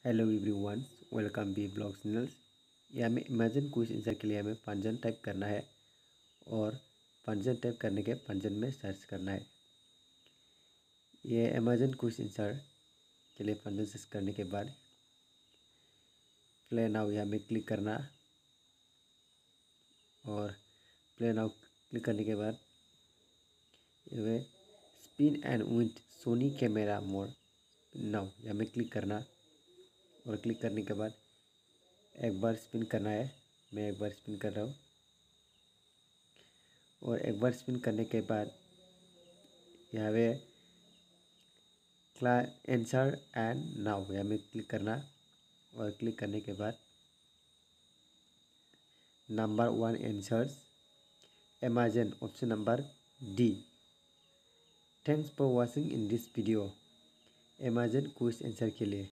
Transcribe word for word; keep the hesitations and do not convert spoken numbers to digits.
Hello everyone, welcome B blog channels. ये हमें imagine question answer के लिए हमें फंक्शन टाइप करना है और फंक्शन टाइप करने के फंक्शन में सर्च करना है। ये इमेजिन क्वेश्चन आंसर के लिए फंक्शन सर्च करने के बाद प्ले नाउ यहाँ में क्लिक करना और प्ले नाउ क्लिक करने के बाद ये spin and wind Sony camera mode now यहाँ में क्लिक करना और क्लिक करने के बाद एक बार स्पिन करना है। मैं एक बार स्पिन कर रहा हूँ और एक बार स्पिन करने के बाद यहाँ पे क्ला आंसर एंड नाउ यहाँ में क्लिक करना और क्लिक करने के बाद number one answers Amazon option number D. Thanks for watching in this video. Amazon question answer के लिए